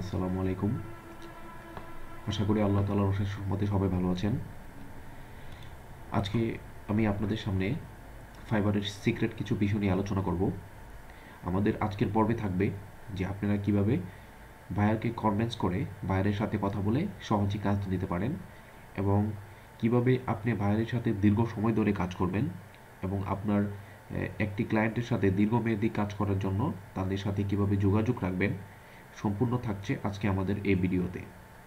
আসসালামু আলাইকুম। আশা করি আল্লাহ তাআলার অশেষ রহমতে সবাই ভালো আছেন। আজকে আমি আপনাদের সামনে ফাইবারের সিক্রেট কিছু বিষয় নিয়ে আলোচনা করব। আমাদের আজকের পর্বে থাকবে যে আপনারা কিভাবে বায়ারকে কনভিন্স করে বায়ারের সাথে কথা বলে সহজেই কাজ নিতে পারেন, এবং কিভাবে আপনি বায়ারের সাথে দীর্ঘ সময় ধরে কাজ করবেন, এবং আপনার একটি ক্লায়েন্টের সাথে দীর্ঘমেয়াদী কাজ করার জন্য তাদের সাথে কিভাবে যোগাযোগ রাখবেন, সম্পূর্ণ থাকছে আজকে আমাদের এই ভিডিওতে।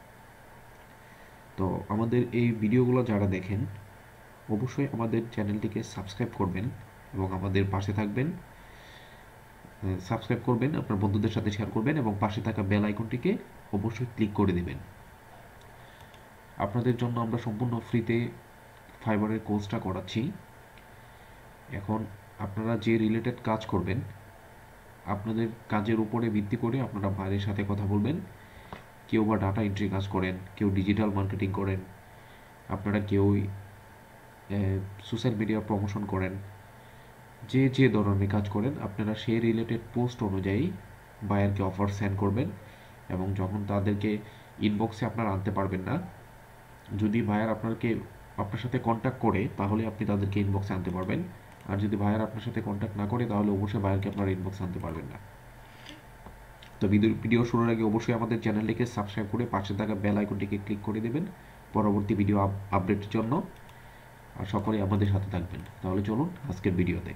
তো আমাদের এই ভিডিওগুলো যারা দেখেন অবশ্যই আমাদের চ্যানেলটিকে সাবস্ক্রাইব করবেন এবং আমাদের পাশে থাকবেন। সাবস্ক্রাইব করবেন, আপনার বন্ধুদের সাথে শেয়ার করবেন এবং পাশে থাকা বেল আইকনটিকে অবশ্যই ক্লিক করে দেবেন। আপনাদের জন্য আমরা সম্পূর্ণ ফ্রিতে ফাইবারের কোর্সটা করাচ্ছি। এখন আপনারা যে রিলেটেড কাজ করবেন, আপনাদের কাজের উপরে ভিত্তি করে আপনারা বাইরের সাথে কথা বলবেন। কেউ বা ডাটা এন্ট্রি কাজ করেন, কেউ ডিজিটাল মার্কেটিং করেন, আপনারা কেউই সোশ্যাল মিডিয়া প্রমোশন করেন, যে যে ধরনের কাজ করেন আপনারা সেই রিলেটেড পোস্ট অনুযায়ী বায়ারকে অফার সেন্ড করবেন। এবং যখন তাদেরকে ইনবক্সে আপনারা আনতে পারবেন না, যদি বায়ার আপনার সাথে কন্ট্যাক্ট করে তাহলে আপনি তাদেরকে ইনবক্সে আনতে পারবেন। আর যদি বায়ার আপনার সাথে কন্ট্যাক্ট না করে তাহলে অবশ্যই বায়ারকে আপনারা ইনবক্সে আনতে পারবেন না। তো ভিডিও শুরুর আগে অবশ্যই আমাদের চ্যানেলটিকে সাবস্ক্রাইব করে পাশে থাকা বেল আইকনটিকে ক্লিক করে দেবেন পরবর্তী ভিডিও আপডেটের জন্য। আর সকলেই আমাদের সাথে থাকবেন। তাহলে চলুন আজকের ভিডিওতে।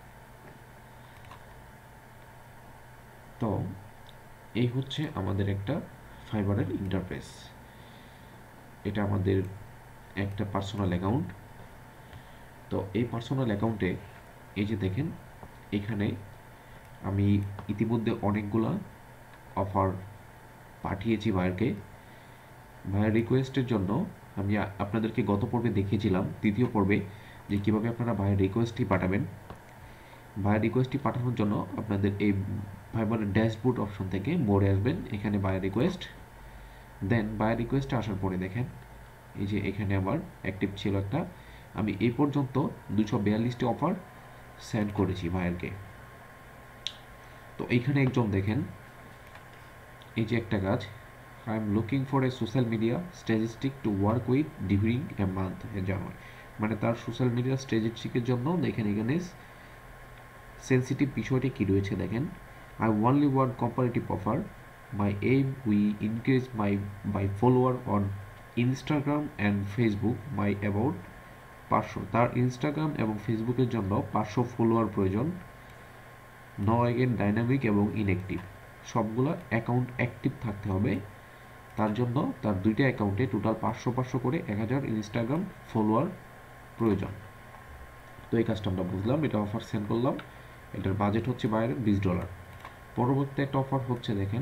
তো এই হচ্ছে আমাদের একটা ফাইবারের ইন্টারফেস। এটা আমাদের একটা পার্সোনাল অ্যাকাউন্ট। তো এই পার্সোনাল অ্যাকাউন্টে এই যে দেখেন, এখানে আমি ইতিমধ্যে অনেকগুলা অফার পাঠিয়েছি বায়ারকে। বায়ার রিকোয়েস্টের জন্য আমি আপনাদেরকে গত পর্বে দেখিয়েছিলাম, তৃতীয় পর্বে, যে কীভাবে আপনারা বায়ার রিকোয়েস্টটি পাঠাবেন। বায়ার রিকোয়েস্টটি পাঠানোর জন্য আপনাদের এই ফাইবারের ড্যাশবোর্ড অপশন থেকে মোড়ে আসবেন, এখানে বায়ার রিকোয়েস্ট। দেন বায়ার রিকোয়েস্টে আসার পরে দেখেন এই যে এখানে আমার অ্যাক্টিভ ছিল একটা, আমি এই পর্যন্ত 242টি অফার সেন্ড করেছি বায়ারকে। তো এইখানে একজন দেখেন এই যে একটা কাজ, I am looking for a social media statistic to work with during a month a January. মানে তার সোশ্যাল মিডিয়া স্ট্যাটিস্টিকের জন্য দেখেন এখানে সেন্সিটিভ বিষয়টি কী রয়েছে দেখেন, I only want comparative offer, my aim we increase by follower on Instagram and Facebook my about 500। তার ইনস্টাগ্রাম এবং ফেসবুকের জন্য 500 ফলোয়ার প্রয়োজন। নো এগেন ডাইনামিক এবং ইনঅ্যাক্টিভ, সবগুলো অ্যাকাউন্ট অ্যাক্টিভ থাকতে হবে। তার জন্য তার দুইটা অ্যাকাউন্টে টোটাল 500 করে 1000 ইনস্টাগ্রাম ফলোয়ার প্রয়োজন। তো এই কাজটা আমরা বুঝলাম, এটা অফার সেন্ড করলাম। এটার বাজেট হচ্ছে বাইরের $20। পরবর্তী একটা অফার হচ্ছে দেখেন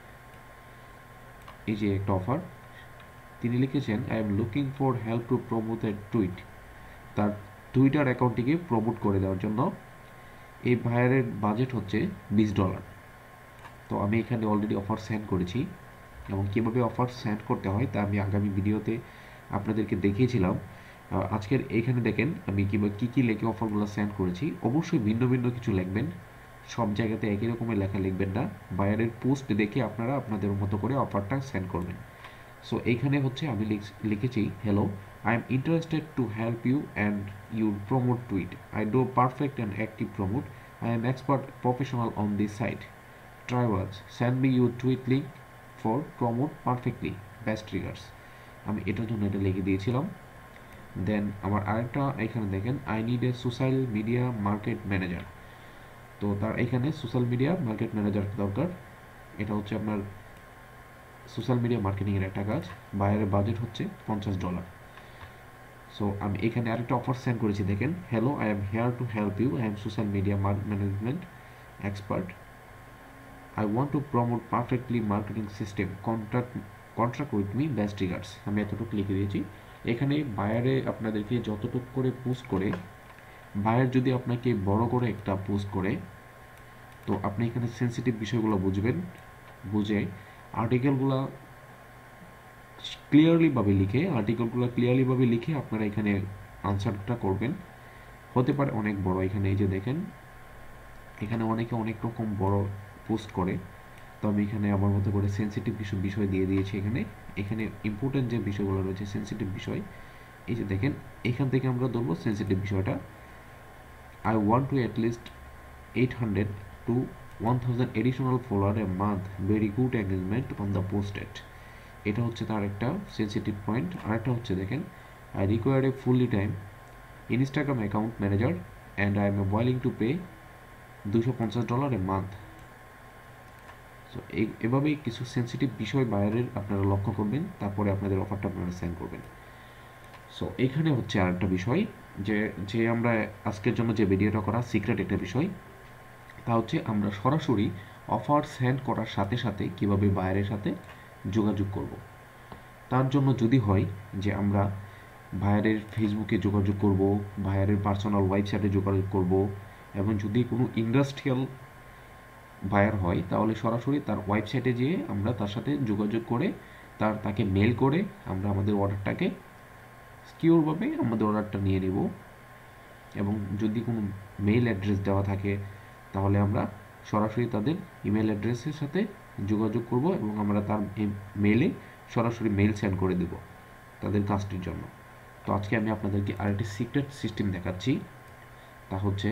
এই যে একটা অফার, তিনি লিখেছেন I am looking for help to promote a tweet. তার টুইটার অ্যাকাউন্টটিকে প্রমোট করে দেওয়ার জন্য এই ভাইয়ারের বাজেট হচ্ছে $20। তো আমি এখানে অলরেডি অফার সেন্ড করেছি, এবং কীভাবে অফার সেন্ড করতে হয় তা আমি আগামী ভিডিওতে আপনাদেরকে দেখিয়েছিলাম। আজকের এইখানে দেখেন আমি কী কী লিখে অফারগুলো সেন্ড করেছি। অবশ্যই ভিন্ন ভিন্ন কিছু লিখবেন, সব জায়গাতে একই রকমের লেখা লিখবেন না। বায়ারের পোস্ট দেখে আপনারা আপনাদের মতো করে অফারটা সেন্ড করবেন। সো এইখানে হচ্ছে আমি লিখেছি, hello, I am interested to help you and your promote tweet. I do perfect and active promote. I am expert professional on this site. Try watch, send me your tweet link for promote perfectly, best triggers. আমি এটার জন্য এটা লিখে দিয়েছিলাম। দেন আমার আরেকটা এখানে দেখেন, I need a social media market manager. তো তার এখানে সোশ্যাল মিডিয়া মার্কেট ম্যানেজার দরকার। এটা হচ্ছে আপনার সোশ্যাল মিডিয়া মার্কেটিংয়ের একটা কাজ। বায়ারের বাজেট হচ্ছে $50। সো আমি এখানে আরেকটা অফার সেন্ড করেছি দেখেন, hello, I am here to help you, I am social media management expert, I want to promote perfectly marketing system, contract with me, best triggers. আমি এতটুকু লিখে দিয়েছি। এখানে বায়ারে আপনাদেরকে যতটুকু করে পোস্ট করে, বায়ার যদি আপনাকে বড় করে একটা পোস্ট করে, তো আপনি এখানে সেন্সিটিভ বিষয়গুলো বুঝবেন, বুঝে আর্টিকেলগুলো ক্লিয়ারলিভাবে লিখে আপনারা এখানে আনসারটা করবেন। হতে পারে অনেক বড়, এখানে এই যে দেখেন এখানে অনেকে অনেক রকম বড় পোস্ট করে, তো আমি এখানে আমার মতো করে সেন্সিটিভ কিছু বিষয় দিয়ে দিয়েছি। এখানে ইম্পর্টেন্ট যে বিষয়গুলো রয়েছে সেন্সিটিভ বিষয়, এই যে দেখেন এখান থেকে আমরা ধরবো সেন্সিটিভ বিষয়টা। I want to at least 800 to 1000 additional follower a month, very good engagement on the posted। এটা হচ্ছে তার একটা সেন্সিটিভ পয়েন্ট। আরেকটা হচ্ছে দেখেন, I require a fully time Instagram account manager and I am willing to pay $250 a month. So এভাবেই কিছু sensitive বিষয় বাইরের আপনারা লক্ষ্য করবেন, তারপরে আপনাদের অফারটা আপনারা সেন্ড করবেন। সো এখানে হচ্ছে আরেকটা বিষয়, যে আমরা আজকের জন্য যে ভিডিওটা করা সিক্রেট একটা বিষয়, তা হচ্ছে আমরা সরাসরি অফার সেন্ড করার সাথে সাথে কীভাবে বায়ারের সাথে যোগাযোগ করব। তার জন্য যদি হয় যে আমরা বায়ারের ফেসবুকে যোগাযোগ করব, বায়ারের পার্সোনাল ওয়েবসাইটে যোগাযোগ করব, এবং যদি কোনো ইন্ডাস্ট্রিয়াল বায়ার হয় তাহলে সরাসরি তার ওয়েবসাইটে যেয়ে আমরা তার সাথে যোগাযোগ করে তাকে মেল করে আমরা আমাদের অর্ডারটাকে সিকিউরভাবে আমাদের অর্ডারটা নিয়ে নেব। এবং যদি কোনো মেইল অ্যাড্রেস দেওয়া থাকে তাহলে আমরা সরাসরি তাদের ইমেল অ্যাড্রেসের সাথে যোগাযোগ করব এবং আমরা তার মেইলে সরাসরি মেইল সেন্ড করে দেব তাদের কাজটির জন্য। তো আজকে আমি আপনাদেরকে আরেকটি সিক্রেট সিস্টেম দেখাচ্ছি। তা হচ্ছে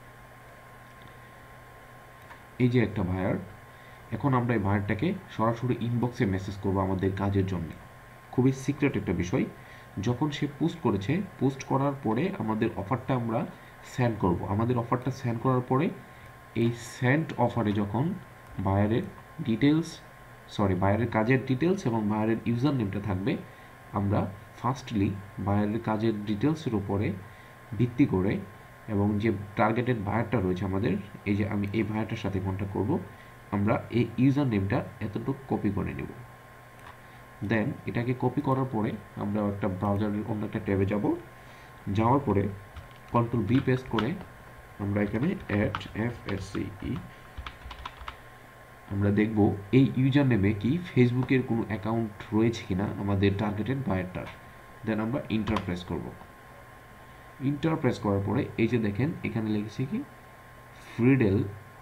এই যে একটা বায়ার, এখন আমরা এই বায়ারটাকে সরাসরি ইনবক্সে মেসেজ করব আমাদের কাজের জন্য। খুবই সিক্রেট একটা বিষয়। যখন সে পোস্ট করেছে, পোস্ট করার পরে আমাদের অফারটা আমরা সেন্ড করব। আমাদের অফারটা সেন্ড করার পরে এই সেন্ড অফারে যখন বায়ারের বায়ারের কাজের ডিটেলস এবং বায়ারের ইউজার নেমটা থাকবে, আমরা ফার্স্টলি বায়ারের কাজের ডিটেলসের উপরে ভিত্তি করে এবং যে টার্গেটেড বায়ারটা রয়েছে আমাদের, এই যে আমি এই বায়ারটার সাথে কন্ট্যাক্ট করব, আমরা এই ইউজার নেমটা এতটুকু কপি করে নেব। দেন এটাকে কপি করার পরে আমরা একটা ব্রাউজারের অন্য একটা ট্যাবে যাওয়ার পরে Ctrl+V পেস্ট করে আমরা এখানে @FSCE আমরা দেখব এই ইউজার নেমে কি ফেসবুকের কোনো অ্যাকাউন্ট রয়েছে কিনা আমাদের টার্গেটেড বায়ারটার। দেন আমরা ইন্টার প্রেস করব। ইন্টার প্রেস করার পরে এই যে দেখেন এখানে লিখেছে কি ফ্রিডেল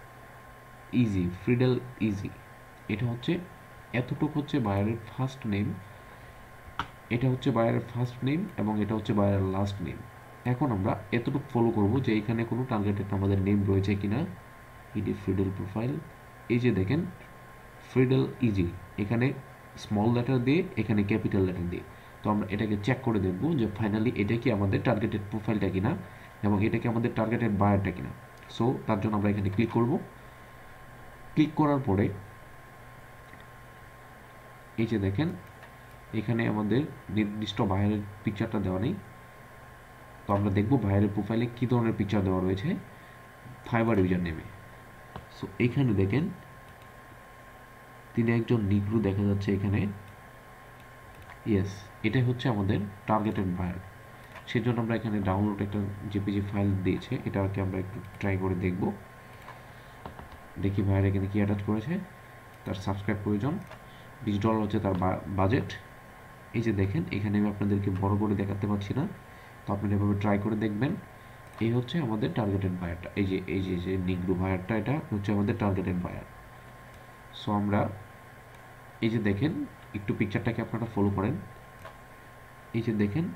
ইজি। এটা হচ্ছে এতটুকু হচ্ছে বায়ারের ফার্স্ট নেম, এটা হচ্ছে বায়ারের ফার্স্ট নেম এবং এটা হচ্ছে বায়ারের লাস্ট নেম। এখন আমরা এতটুকু ফলো করব যে এখানে কোনো টার্গেটেড আমাদের নেম রয়েছে কিনা। ইডি ফ্রিডেল প্রোফাইল, এই যে দেখেন ফ্রিডেল ইজি, এখানে স্মল লেটার দিয়ে এখানে ক্যাপিটাল লেটার দিয়ে। তো আমরা এটাকে চেক করে দেখব যে ফাইনালি এটা কি আমাদের টার্গেটেড প্রোফাইলটা কিনা এবং এটা কি আমাদের টার্গেটেড বায়ারটা কিনা। সো তার জন্য আমরা এখানে ক্লিক করব। ক্লিক করার পরে এই যে দেখেন এখানে আমাদের নির্দিষ্ট বায়ারের পিকচারটা দেওয়া নেই। তো আমরা দেখব বায়ারের প্রোফাইলে কী ধরনের পিকচার দেওয়া রয়েছে ফাইবার ইউজার নেমে। সো এখানে দেখেন তিনি একজন নিগ্রো দেখা যাচ্ছে এখানে। ইয়েস, এটাই হচ্ছে আমাদের টার্গেটেড বায়ার। সেজন্য আমরা এখানে ডাউনলোড একটা জেপিজি ফাইল দিয়েছে, এটাকে আমরা একটু ট্রাই করে দেখব। দেখি বায়ার এখানে কি অ্যাটাচ করেছে। তার সাবস্ক্রাইব প্রয়োজন, $20 হচ্ছে তার বাজেট। এই যে দেখেন এখানে আমি আপনাদেরকে বড় করে দেখাতে পারছি না, তো আপনারা এভাবে ট্রাই করে দেখবেন। এই হচ্ছে আমাদের টার্গেটেড বায়ারটা, এই যে নিগ্রো বায়ারটা, এটা হচ্ছে আমাদের টার্গেটেড বায়ার। সো আমরা এই যে দেখেন একটু পিকচারটাকে আপনারা ফলো করেন, এই যে দেখেন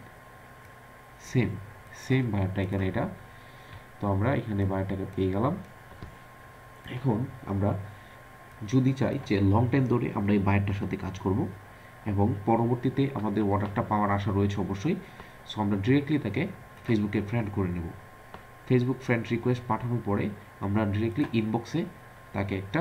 সেম বায়ারটা এখানে এটা। তো আমরা এখানে বায়ারটাকে পেয়ে গেলাম। এখন আমরা যদি চাই যে লং টাইম ধরে আমরা এই বায়ারটার সাথে কাজ করব এবং পরবর্তীতে আমাদের অর্ডারটা পাওয়ার আশা রয়েছে অবশ্যই, সো আমরা ডিরেক্টলি তাকে ফেসবুকে ফ্রেন্ড করে নেব। ফেসবুক ফ্রেন্ড রিকোয়েস্ট পাঠানোর পরে আমরা ডিরেক্টলি ইনবক্সে তাকে একটা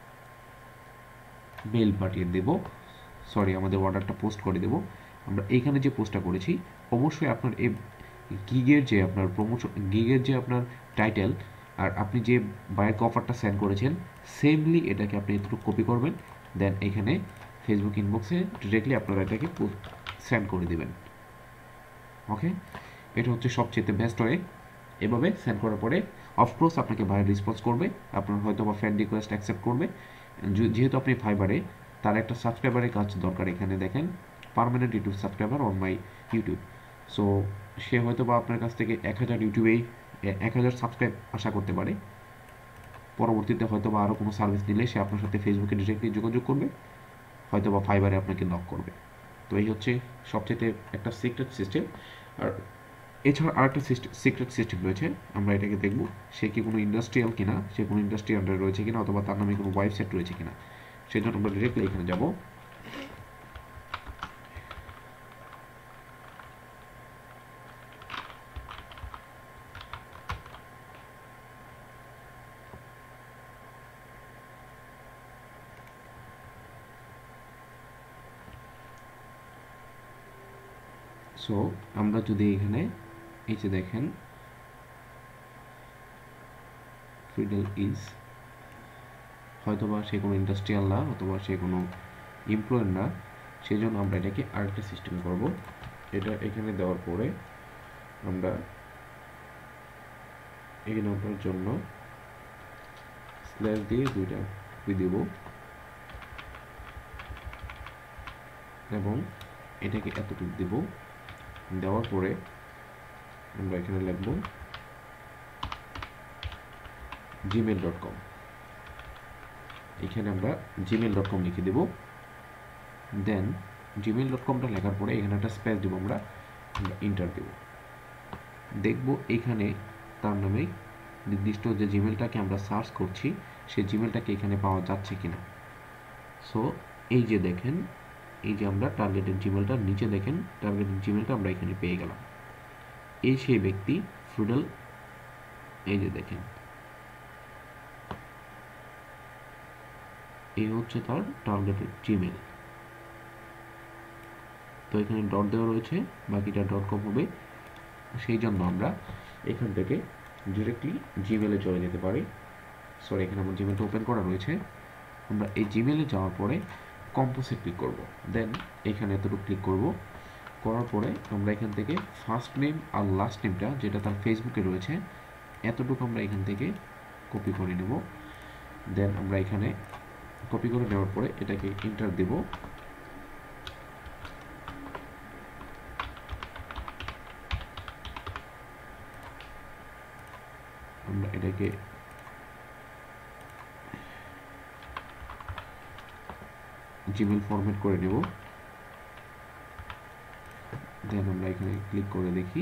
মেল পাঠিয়ে দেব, আমাদের অর্ডারটা পোস্ট করে দেব। আমরা এইখানে যে পোস্টটা করেছি অবশ্যই আপনার এই গিগের যে আপনার টাইটেল আর আপনি যে বায়ারকে অফারটা সেন্ড করেছেন সেমলি এটাকে আপনি একটু কপি করবেন, দেন এখানে ফেসবুক ইনবক্সে ডিরেক্টলি আপনারা এটাকে সেন্ড করে দেবেন। ওকে, এটা হচ্ছে সবচেয়ে বেস্ট ওয়ে। এভাবে সেন্ড করার পরে অফকোর্স আপনাকে বায়ার রেসপন্স করবে, আপনার হয়তো বা ফ্রেন্ড রিকোয়েস্ট অ্যাকসেপ্ট করবে। যেহেতু আপনি ফাইবারে, তার একটা সাবস্ক্রাইবারের কাজ দরকার। এখানে দেখেন permanent YouTube subscriber on my YouTube. So সে হয়তো বা আপনার কাছ থেকে 1000 সাবস্ক্রাইব আশা করতে পারে। পরবর্তীতে হয়তো বা আরও কোনো সার্ভিস দিলে সে আপনার সাথে ফেসবুকে ডিরেক্টলি যোগাযোগ করবে, হয়তো বা ফাইবারে আপনাকে নক করবে। তো এই হচ্ছে সবচেয়ে একটা সিক্রেট সিস্টেম। আর এছাড়া আরেকটা সিক্রেট সিস্টেম রয়েছে, আমরা এটাকে দেখব সে কি কোনো ইন্ডাস্ট্রিয়াল কিনা, সে কোনো ইন্ডাস্ট্রি আন্ডারে রয়েছে কিনা, অথবা তার নামে কোনো ওয়েবসাইট রয়েছে কিনা। সেই জন্য আমরা ডিরেক্টলি এখানে যাব। সো আমরা যদি এখানে এই যে দেখেন ফ্রিডেল ইজ, হয়তোবা সে কোনো ইন্ডাস্ট্রিয়াল না, অথবা সে কোনো এমপ্লয়ার না, সেই জন্য আমরা এটাকে আরেকটা সিস্টেম করব। এটা এখানে দেওয়ার পরে আমরা এই নাম্বারের জন্য স্ল্যাশ দিয়ে দুইটা দিব, এবং এটাকে এতটুকু দিব। দেওয়ার পরে আমরা এখানে লিখব gmail.com। এখানে আমরা gmail.com লিখে দেব। দেন gmail.comটা লেখার পরে এখানে একটা স্পেস দেব, আমরা ইন্টার দেব। দেখব এখানে তার নামে নির্দিষ্ট যে জিমেলটাকে আমরা সার্চ করছি সেই জিমেলটাকে এখানে পাওয়া যাচ্ছে কিনা। সো এই যে দেখেন, এই যে আমরা টার্গেটেড জিমেলটা নিচে দেখেন, টার্গেটেড জিমেলটা আমরা এখানে পেয়ে গেলাম। এই সেই ব্যক্তি ফ্রুডেল, এই যে দেখেন এই হচ্ছে তার টার্গেটেড জিমেল। তো এখানে ডট দেওয়া রয়েছে, বাকিটা .com হবে। সেই জন্য আমরা এখান থেকে ডিরেক্টলি জিমেলে চলে যেতে পারি। সরি, এখানে আমার জিমেলটা ওপেন করা রয়েছে। আমরা এই জিমেলে যাওয়ার পরে কম্পোজে ক্লিক করব। দেন এখানে এতটুকু ক্লিক করব। করার পরে আমরা এখান থেকে ফার্স্ট নেম আর লাস্ট নেমটা যেটা তার ফেসবুকে রয়েছে এতটুকু আমরা এখান থেকে কপি করে নেব। দেন আমরা এখানে কপি করে নেওয়ার পরে এটাকে ইন্টার দেব। আমরা এটাকে জিমেল ফরম্যাট করে নেব। দেন আমরা এখানে ক্লিক করে দেখি।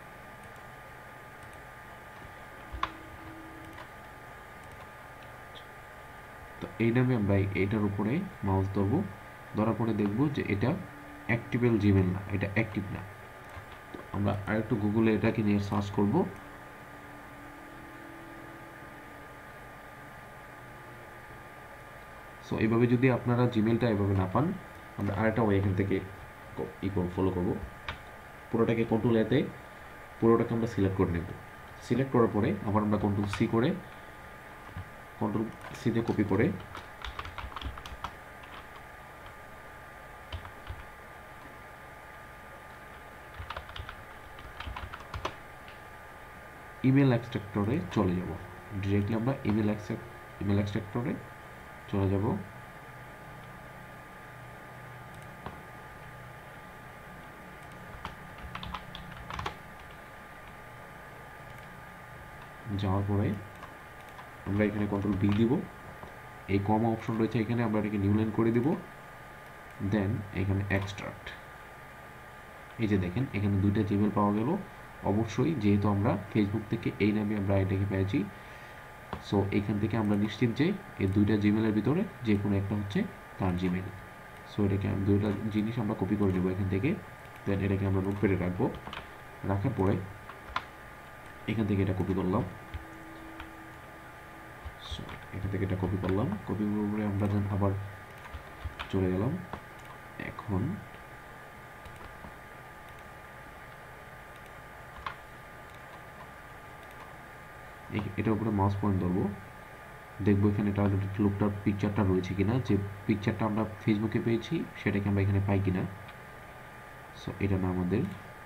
তো এই নামে আমরা এইটার উপরে মাউস ধরবো, ধরার পরে দেখব যে এটা অ্যাক্টিভেবল জিমেল না, এটা অ্যাক্টিভ না। তো আমরা আরেকটু গুগলে এটাকে নিয়ে সার্চ করব। সো এইভাবে যদি আপনারা জিমেলটা এভাবে না পান, আমরা আরেকটা ওয়ে এখান থেকে ফলো করব। পুরোটাকে কন্ট্রোল এতে পুরোটাকে আমরা সিলেক্ট করে নেব। সিলেক্ট করার পরে আবার আমরা কন্ট্রোল সি করে, কন্ট্রোল সিতে কপি করে ইমেল এক্সট্রাক্টরে চলে যাব। ডিরেক্টলি আমরা ইমেল এক্সট্রাক্টরে চলে যাব। যাওয়ার পরে আমরা এখানে কন্ট্রোল বি দিব। এই কমা অপশন রয়েছে এখানে, আমরা এটাকে নিউ লাইন করে দিব। দেন এখানে এক্সট্রাক্ট, এই যে দেখেন এখানে দুইটা জিমেল পাওয়া গেল। অবশ্যই যেহেতু আমরা ফেসবুক থেকে এই নামে আমরা এটাকে পেয়েছি, সো এখান থেকে আমরা নিশ্চিত যে এই দুইটা জিমেলের ভিতরে যে কোনো একটা হচ্ছে তার জিমেল। সো এটাকে দুইটা জিনিস আমরা কপি করে নেব এখান থেকে। দেন এটাকে আমরা নোটপ্যাডে রাখবো। রাখার পরে এখান থেকে এটা কপি করলাম। সো এখান থেকে এটা কপি করলাম, কপি করে আমরা দেন আবার চলে গেলাম। এখন এটার উপরে মাউস পয়েন্ট ধরবো, দেখবো এখানে টার্গেটেড লোকটার পিকচারটা রয়েছে কিনা, যে পিকচারটা আমরা ফেসবুকে পেয়েছি সেটাকে আমরা এখানে পাই কিনা। সো এটা না আমাদের,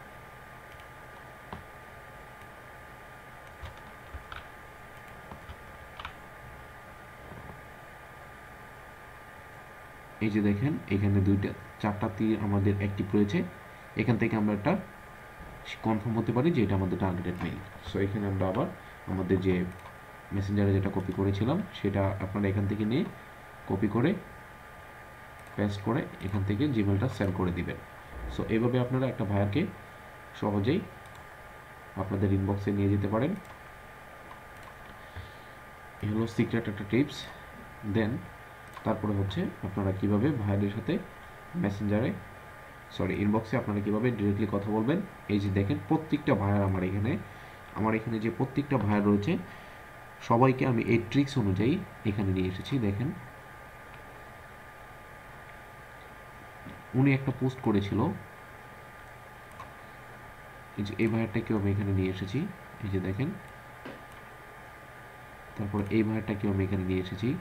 এই যে দেখেন এখানে চারটা তীর আমাদের অ্যাক্টিভ রয়েছে। এখান থেকে আমরা একটা কনফার্ম হতে পারি যে এটা আমাদের টার্গেটেড মেইল। সো এখানে আমরা আবার আমাদের যে মেসেঞ্জারে যেটা কপি করেছিলাম সেটা আপনারা এখান থেকে নিয়ে কপি করে পেস্ট করে এখান থেকে জিমেলটা সেভ করে দিবেন। সো এইভাবে আপনারা একটা ভাইয়ারকে সহজেই আপনাদের ইনবক্সে নিয়ে যেতে পারেন। এই হলো সিক্রেট একটা টিপস। দেন তারপরে হচ্ছে আপনারা কিভাবে ভাইয়াদের সাথে মেসেঞ্জারে ইনবক্সে আপনারা কিভাবে ডিরেক্টলি কথা বলবেন। এই যে দেখেন প্রত্যেকটা ভাইয়ার আমার এখানে যে প্রত্যেকটা ভাইয়ার রয়েছে সবাইকে আমি এই ট্রিক্স অনুযায়ী এখানে নিয়ে এসেছি। দেখেন উনি একটা পোস্ট করেছিল, এই যে এই ভাইয়ারটাকেও আমি এখানে নিয়ে এসেছি, এই যে দেখেন। তারপর এই ভাইয়ারটাকেও আমি এখানে নিয়ে এসেছি,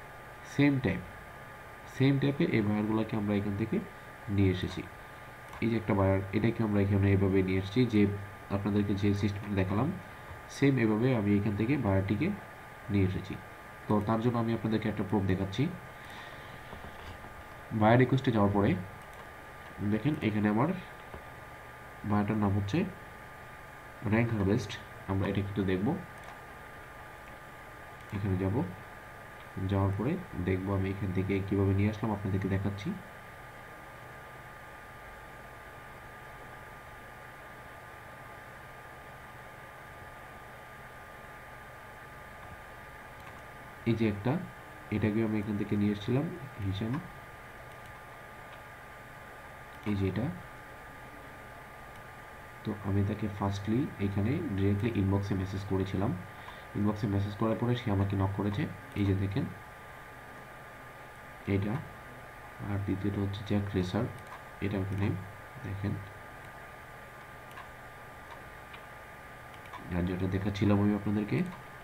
সেম টাইপে এই ভাইয়ারগুলোকে আমরা এখান থেকে নিয়ে এসেছি। এই যে একটা ভাইয়ার, এটাকে আমরা এখানে এভাবে নিয়ে এসেছি, যে আপনাদেরকে যে সিস্টেমটা দেখালাম সেম এভাবে আমি এখান থেকে ভাইয়ারটিকে নিয়ে এসেছি। তো তার জন্য আমি আপনাদেরকে একটা প্রুফ দেখাচ্ছি। ভাইয়ার রিকোয়েস্টে যাওয়ার পরে দেখেন এখানে আমার ভাইয়ারটার নাম হচ্ছে র্যাঙ্ক হারভেস্ট। আমরা এটা একটু দেখব, এখানে যাব, যাওয়ার পরে দেখব আমি এখান থেকে কিভাবে নিয়ে আসলাম আপনাদেরকে দেখাচ্ছি। এই যে একটা, এটাকে আমি এখান থেকে নিয়ে এসেছিলাম হিসাব, এই যে এটা। তো আমি তাকে ফার্স্টলি এখানে ডিরেক্টলি ইনবক্সে মেসেজ করেছিলাম। ইনবক্সে মেসেজ করার পরে সে আমাকে নক করেছে, এই যে দেখেন এটা। আর দ্বিতীয়টা হচ্ছে জ্যাক রেসার, এটা ওখানে দেখেন। আর যেটা দেখাচ্ছিলাম আমি আপনাদেরকে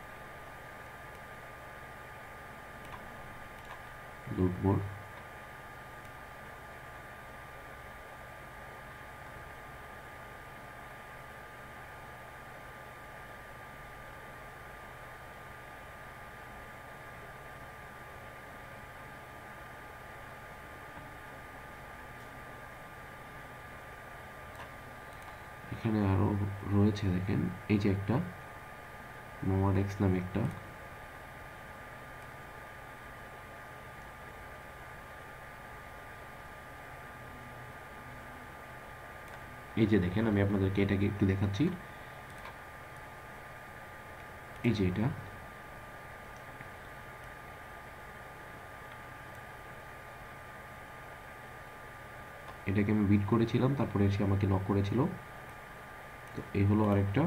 লুটমোর, এখানে আরো রয়েছে দেখেন। এই যে একটা মোমাডেক্স নামে একটা, এই যে দেখেন আমি আপনাদেরকে এটাকে একটু দেখাচ্ছি, এই যে এটা। এটাকে আমি বিট করেছিলাম, তারপরে সে আমাকে নক করেছিল। তো এই হলো আরেকটা,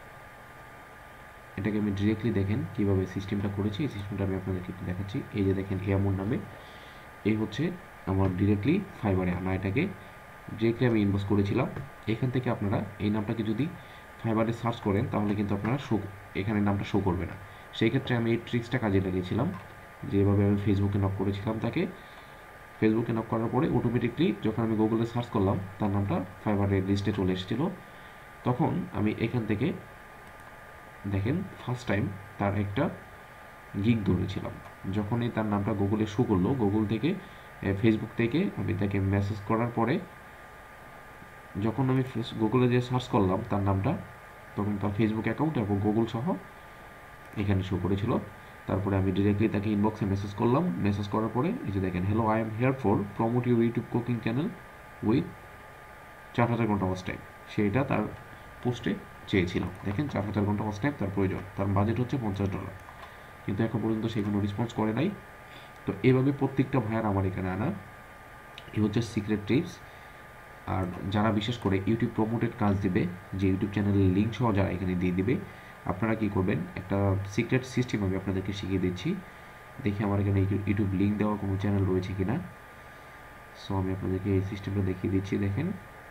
এটাকে আমি ডিরেক্টলি দেখেন কিভাবে সিস্টেমটা করেছি, এই সিস্টেমটা আমি আপনাদেরকে একটু দেখাচ্ছি। এই যে দেখেন এমন নামে, এই হচ্ছে আমার ডিরেক্টলি ফাইবারে আনা, এটাকে ডিরেক্টলি আমি ইনবক্স করেছিলাম। এখান থেকে আপনারা এই নামটাকে যদি ফাইবারে সার্চ করেন তাহলে কিন্তু আপনারা এখানে নামটা শো করবে না। সেই ক্ষেত্রে আমি এই ট্রিক্সটা কাজে লাগিয়েছিলাম, যেভাবে আমি ফেসবুকে নক করেছিলাম তাকে। ফেসবুকে নক করার পরে অটোমেটিকলি যখন আমি গুগলে সার্চ করলাম তার নামটা ফাইবারের লিস্টে চলে এসেছিলো। তখন আমি এখান থেকে দেখেন ফার্স্ট টাইম তার একটা গিগ ধরেছিলাম। যখনই তার নামটা গুগলে শো করলো, গুগল থেকে ফেসবুক থেকে আমি তাকে মেসেজ করার পরে যখন আমি গুগলে যে সার্চ করলাম তার নামটা, তখন তার ফেসবুক অ্যাকাউন্ট এবং গুগল সহ এখানে শো করেছিল। তারপরে আমি ডিরেক্টলি তাকে ইনবক্সে মেসেজ করলাম। মেসেজ করার পরে এই যে দেখেন, hello, I am here for promote your YouTube cooking channel with 4000 ঘন্টা ওয়াচ টাইম। সেটা তার পোস্টে চেয়েছিল। দেখেন 4000 ঘন্টা ওয়াচ টাইম তার প্রয়োজন, তার বাজেট হচ্ছে $50, কিন্তু এখন পর্যন্ত সে কোনো রেসপন্স করে নাই। তো এভাবে প্রত্যেকটা ভাইয়ার আমার এখানে আনা, এই হচ্ছে সিক্রেট টিপস। আর যারা বিশেষ করে ইউটিউব প্রমোটেড কাজ দিবে, যে ইউটিউব চ্যানেলের লিঙ্ক সহ যারা এখানে দিয়ে দিবে, আপনারা কি করবেন, একটা সিক্রেট সিস্টেম আমি আপনাদেরকে শিখিয়ে দিচ্ছি। দেখি আমার এখানে ইউটিউব লিঙ্ক দেওয়া কোনো চ্যানেল রয়েছে কিনা। সো আমি আপনাদেরকে এই সিস্টেমটা দেখিয়ে দিচ্ছি। দেখেন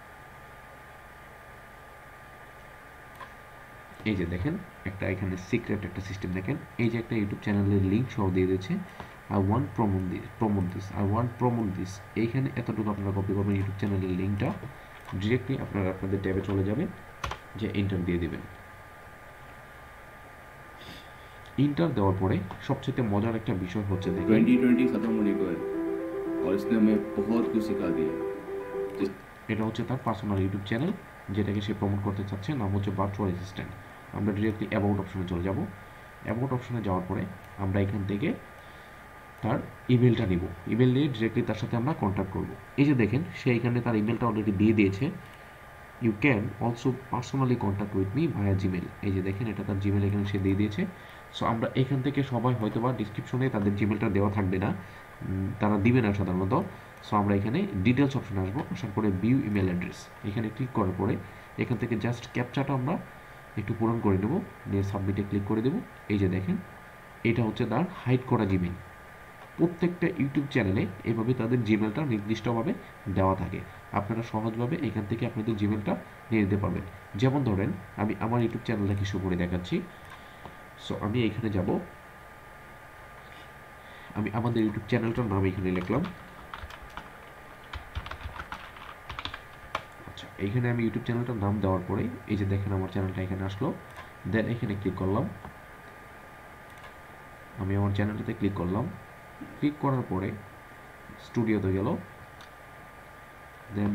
এই যে দেখেন একটা এখানে সিক্রেট একটা সিস্টেম, দেখেন এই যে একটা ইউটিউব চ্যানেলের লিঙ্ক সহ দিয়ে দিচ্ছে, আই ওয়ান্ট প্রমোট দিস। এইখানে এতটুকু আপনারা কপি করবেন ইউটিউব চ্যানেলের লিঙ্কটা, ডিরেক্টলি আপনারা আপনাদের ট্যাবে চলে যাবেন, যে এন্টার দিয়ে দিবেন। এন্টার দেওয়ার পরে সবচেয়ে মজার একটা বিষয় হচ্ছে দেখেন 2020 खत्म होने को है और इसने हमें बहुत कुछ सिखा दिया। এটা হচ্ছে তার পার্সোনাল ইউটিউব চ্যানেল, যেটাকে সে প্রমোট করতে চাচ্ছে, নাম হচ্ছে ভার্চুয়াল অ্যাসিস্ট্যান্ট। আমরা ডিরেক্টলি অ্যাবাউট অপশনে চলে যাব। অ্যাবাউট অপশনে যাওয়ার পরে আমরা এখান থেকে তার ইমেলটা নিব, ইমেল নিয়ে ডিরেক্টলি তার সাথে আমরা কন্ট্যাক্ট করব। এই যে দেখেন সে এখানে তার ইমেলটা অলরেডি দিয়ে দিয়েছে। You can also personally contact with me via Gmail, এই যে দেখেন এটা তার জিমেল এখানে সে দিয়ে দিয়েছে। সো আমরা এখান থেকে সবাই হয়তো বা ডিসক্রিপশনে তাদের জিমেলটা দেওয়া থাকবে না, তারা দিবে না সাধারণত। সো আমরা এখানে ডিটেলস অপশনে আসবো, আসার পরে ভিউ ইমেল অ্যাড্রেস এখানে ক্লিক করার পরে এখান থেকে জাস্ট ক্যাপচাটা আমরা একটু পূরণ করে নেব, নিয়ে সাবমিটে ক্লিক করে দেবো। এই যে দেখেন এটা হচ্ছে তার হাইড করা জিমেল। প্রত্যেকটা ইউটিউব চ্যানেলে এভাবে তাদের জিমেলটা নির্দিষ্টভাবে দেওয়া থাকে, আপনারা সহজভাবে এখান থেকে আপনাদের জিমেলটা নিয়ে নিতে পারবেন। যেমন ধরেন আমি আমার ইউটিউব চ্যানেলটাকে শো করে দেখাচ্ছি। সো আমি এখানে যাব, আমি আমাদের ইউটিউব চ্যানেলটার নাম এখানে লিখলাম। আচ্ছা, এইখানে আমি ইউটিউব চ্যানেলটার নাম দেওয়ার পরে এই যে দেখেন আমার চ্যানেলটা এখানে আসলো। দেন এখানে ক্লিক করলাম, আমি আমার চ্যানেলটাতে ক্লিক করলাম। ক্লিক করার পরে স্টুডিওতে গেল। দেন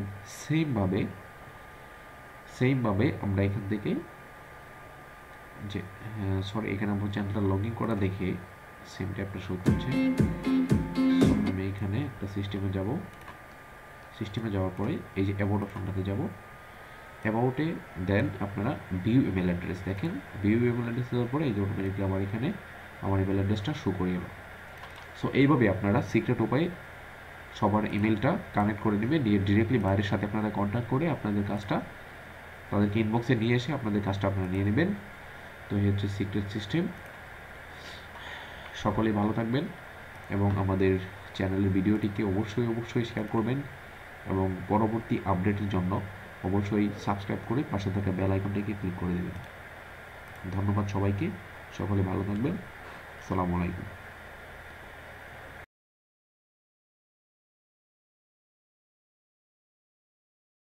সেমভাবে আমরা এখান থেকে যে সরি এখানে আমার চ্যানেলটা লগ ইন করা দেখে সেম ট্যাবটা শো করছে। সো আমি এখানে একটা সিস্টেমে যাব, সিস্টেমে যাওয়ার পরে এই যে অ্যাবাউট অপশনটাতে যাব। অ্যাবাউটে দেন আপনারা ভিউ ইমেল অ্যাড্রেস দেখেন, ভিউ ইমেল অ্যাড্রেস দেওয়ার পরে এই যে অটোমেটিকলি আমার এখানে আমার ইমেল অ্যাড্রেসটা শো করে গেল। সো এইভাবে আপনারা সিক্রেট উপায়ে সবার ইমেলটা কানেক্ট করে নেবেন, নিয়ে ডিরেক্টলি বাইরের সাথে আপনারা কন্ট্যাক্ট করে আপনাদের কাজটা তাদেরকে ইনবক্সে নিয়ে এসে আপনাদের কাজটা আপনারা নিয়ে নেবেন। তো এই হচ্ছে সিক্রেট সিস্টেম। সকলেই ভালো থাকবেন এবং আমাদের চ্যানেলের ভিডিওটিকে অবশ্যই শেয়ার করবেন এবং পরবর্তী আপডেটের জন্য অবশ্যই সাবস্ক্রাইব করে পাশে থাকা বেল আইকনটিকে ক্লিক করে দেবেন। ধন্যবাদ সবাইকে, সকলে ভালো থাকবেন। আসসালামু আলাইকুম।